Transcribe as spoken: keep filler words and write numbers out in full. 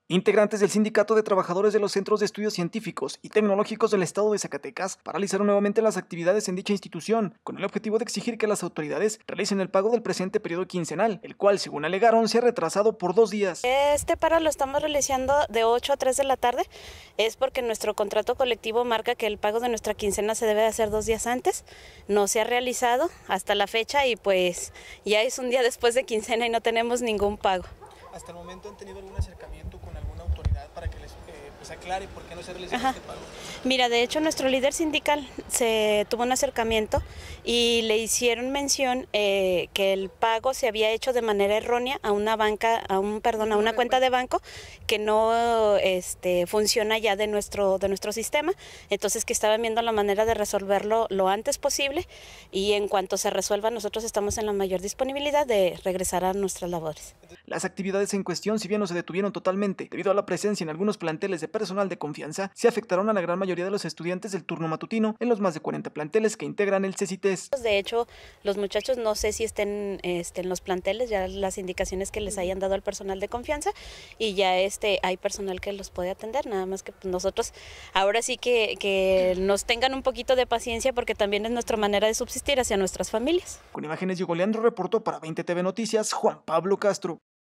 Integrantes del Sindicato de Trabajadores de los Centros de Estudios Científicos y Tecnológicos del Estado de Zacatecas paralizaron nuevamente las actividades en dicha institución, con el objetivo de exigir que las autoridades realicen el pago del presente periodo quincenal, el cual, según alegaron, se ha retrasado por dos días. Este paro lo estamos realizando de ocho a tres de la tarde, es porque nuestro contrato colectivo marca que el pago de nuestra quincena se debe de hacer dos días antes, no se ha realizado hasta la fecha y pues ya es un día después de quincena y no tenemos ningún pago. ¿Hasta el momento han tenido algún acercamiento con alguna autoridad para que les eh, pues aclare por qué no se realiza este pago? Mira, de hecho nuestro líder sindical se tuvo un acercamiento y le hicieron mención eh, que el pago se había hecho de manera errónea a una banca, a un perdón, a una cuenta de banco que no este, funciona ya de nuestro de nuestro sistema, entonces que estaban viendo la manera de resolverlo lo antes posible y en cuanto se resuelva nosotros estamos en la mayor disponibilidad de regresar a nuestras labores. Las actividades en cuestión, si bien no se detuvieron totalmente, debido a la presencia en algunos planteles de personal de confianza, se afectaron a la gran mayoría de los estudiantes del turno matutino en los más de cuarenta planteles que integran el CECITES. De hecho, los muchachos no sé si estén este, en los planteles, ya las indicaciones que les hayan dado al personal de confianza y ya este hay personal que los puede atender, nada más que nosotros ahora sí que, que nos tengan un poquito de paciencia porque también es nuestra manera de subsistir hacia nuestras familias. Con imágenes, Diego Leandro reportó para veinte T V Noticias, Juan Pablo Castro.